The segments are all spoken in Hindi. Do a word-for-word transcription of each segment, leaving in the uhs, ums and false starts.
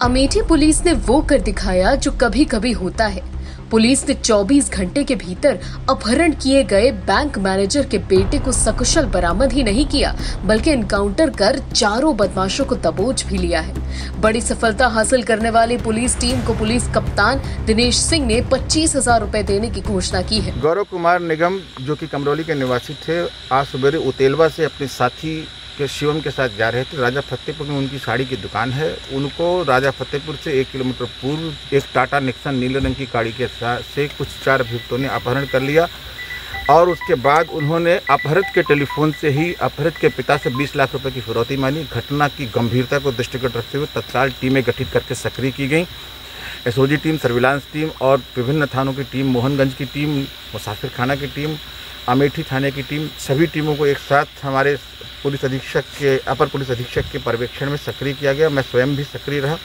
अमेठी पुलिस ने वो कर दिखाया जो कभी कभी होता है। पुलिस ने चौबीस घंटे के भीतर अपहरण किए गए बैंक मैनेजर के बेटे को सकुशल बरामद ही नहीं किया, बल्कि एनकाउंटर कर चारों बदमाशों को दबोच भी लिया है। बड़ी सफलता हासिल करने वाली पुलिस टीम को पुलिस कप्तान दिनेश सिंह ने पच्चीस हजार रूपए देने की घोषणा की है। गौरव कुमार निगम, जो कि कमरौली के निवासी थे, आज सवेरे उतेलवा से अपने साथी के शिवम के साथ जा रहे थे। राजा फतेहपुर में उनकी साड़ी की दुकान है। उनको राजा फतेहपुर से एक किलोमीटर पूर्व एक टाटा निक्सन नीले रंग की गाड़ी के साथ से कुछ चार अभियुक्तों ने अपहरण कर लिया और उसके बाद उन्होंने अपहृत के टेलीफोन से ही अपहृत के पिता से बीस लाख रुपए की फिरौती मांगी। घटना की गंभीरता को दृष्टिगत रखते हुए तत्काल टीमें गठित करके सक्रिय की गई। एसओजी टीम, सर्विलांस टीम और विभिन्न थानों की टीम, मोहनगंज की टीम, मुसाफिर खाना की टीम, अमेठी थाने की टीम, सभी टीमों को एक साथ हमारे पुलिस अधीक्षक के अपर पुलिस अधीक्षक के पर्यवेक्षण में सक्रिय किया गया। मैं स्वयं भी सक्रिय रहा।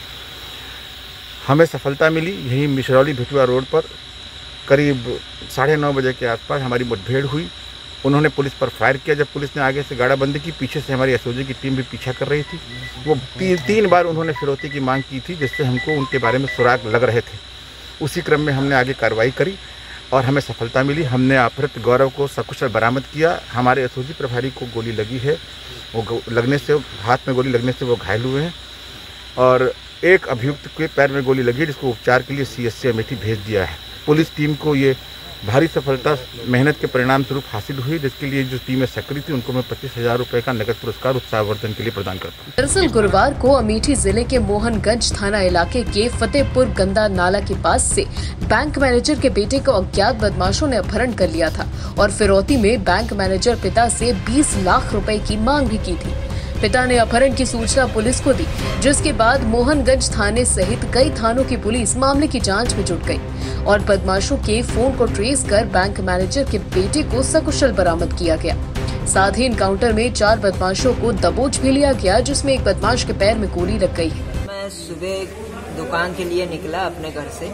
हमें सफलता मिली। यही मिशरौली भिटुआ रोड पर करीब साढ़े नौ बजे के आसपास हमारी मुठभेड़ हुई। उन्होंने पुलिस पर फायर किया। जब पुलिस ने आगे से गाड़ाबंदी की, पीछे से हमारी एसओजी की टीम भी पीछा कर रही थी। वो ती, तीन बार उन्होंने फिरौती की मांग की थी, जिससे हमको उनके बारे में सुराग लग रहे थे। उसी क्रम में हमने आगे कार्रवाई करी और हमें सफलता मिली। हमने अपहृत गौरव को सकुशल बरामद किया। हमारे एसओजी प्रभारी को गोली लगी है, वो लगने से हाथ में गोली लगने से वो घायल हुए हैं और एक अभियुक्त के पैर में गोली लगी, जिसको उपचार के लिए सीएससी अमेठी भेज दिया है। पुलिस टीम को ये भारी सफलता मेहनत के परिणाम स्वरूप हासिल हुई, जिसके लिए जो टीमें सक्रिय थी उनको मैं पच्चीस हजार रुपए का नगद पुरस्कार उत्साहवर्धन के लिए प्रदान करता हूँ। दरअसल गुरुवार को अमेठी जिले के मोहनगंज थाना इलाके के फतेहपुर गंदा नाला के पास से बैंक मैनेजर के बेटे को अज्ञात बदमाशों ने अपहरण कर लिया था और फिरौती में बैंक मैनेजर पिता से बीस लाख रुपए की मांग भी की थी। पिता ने अपहरण की सूचना पुलिस को दी, जिसके बाद मोहनगंज थाने सहित कई थानों की पुलिस मामले की जांच में जुट गई और बदमाशों के फोन को ट्रेस कर बैंक मैनेजर के बेटे को सकुशल बरामद किया गया। साथ ही एनकाउंटर में चार बदमाशों को दबोच भी लिया गया, जिसमें एक बदमाश के पैर में गोली लग गई है। मैं सुबह दुकान के लिए निकला अपने घर से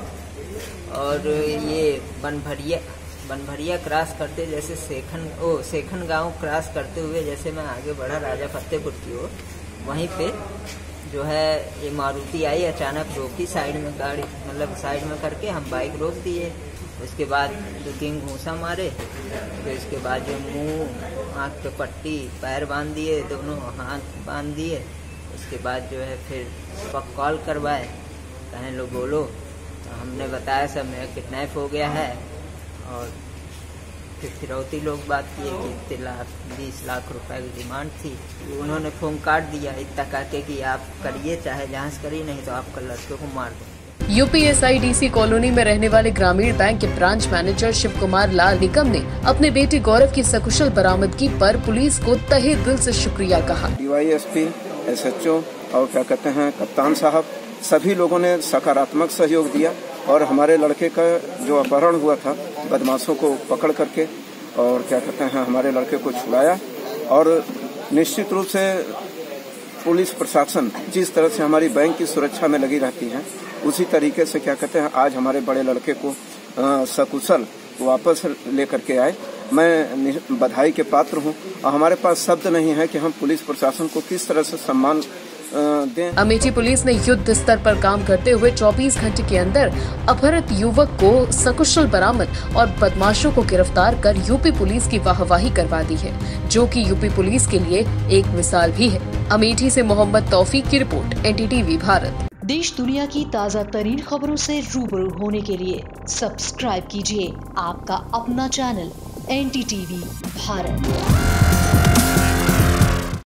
और ये बनभरिया बनभरिया क्रॉस करते जैसे सेखन ओ सेखन गांव क्रॉस करते हुए जैसे मैं आगे बढ़ा राजा फतेहपुर की ओर, वहीं पे जो है ये मारुति आई, अचानक रोकी साइड में गाड़ी, मतलब साइड में करके हम बाइक रोक दिए। उसके बाद दो तीन घूंसा मारे, फिर इसके बाद जो मुंह आँख पे पट्टी, पैर बांध दिए, दोनों हाथ बांध दिए। उसके बाद जो है फिर कॉल करवाए, कहें लो बोलो, तो हमने बताया सब मेरा किडनैप हो गया है और फिर फिरौती लोग बात किए कि इतने लाख बीस लाख रुपए की डिमांड थी। उन्होंने फोन काट दिया इतना कहते कि आप करिए, चाहे जांच करिए, नहीं तो आपका लड़के को मार दो। यूपीएसआईडीसी कॉलोनी में रहने वाले ग्रामीण बैंक के ब्रांच मैनेजर शिव कुमार लाल निकम ने अपने बेटे गौरव की सकुशल बरामदगी पर पुलिस को तहे दिल से शुक्रिया कहा। डीवाईएसपी, एसएचओ और क्या कहते हैं कप्तान साहब, सभी लोगों ने सकारात्मक सहयोग दिया और हमारे लड़के का जो अपहरण हुआ था, बदमाशों को पकड़ करके और क्या कहते हैं हमारे लड़के को छुड़ाया। और निश्चित रूप से पुलिस प्रशासन जिस तरह से हमारी बैंक की सुरक्षा में लगी रहती है, उसी तरीके से क्या कहते हैं आज हमारे बड़े लड़के को सकुशल वापस लेकर के आए। मैं बधाई के पात्र हूं और हमारे पास शब्द नहीं है कि हम पुलिस प्रशासन को किस तरह से सम्मान दें। अमेठी पुलिस ने युद्ध स्तर पर काम करते हुए चौबीस घंटे के अंदर अपहृत युवक को सकुशल बरामद और बदमाशों को गिरफ्तार कर यूपी पुलिस की वाहवाही करवा दी है, जो कि यूपी पुलिस के लिए एक मिसाल भी है। अमेठी से मोहम्मद तौफीक की रिपोर्ट, एनडीटीवी भारत। देश दुनिया की ताज़ा तरीन खबरों से रूबरू होने के लिए सब्सक्राइब कीजिए आपका अपना चैनल एनडीटीवी भारत।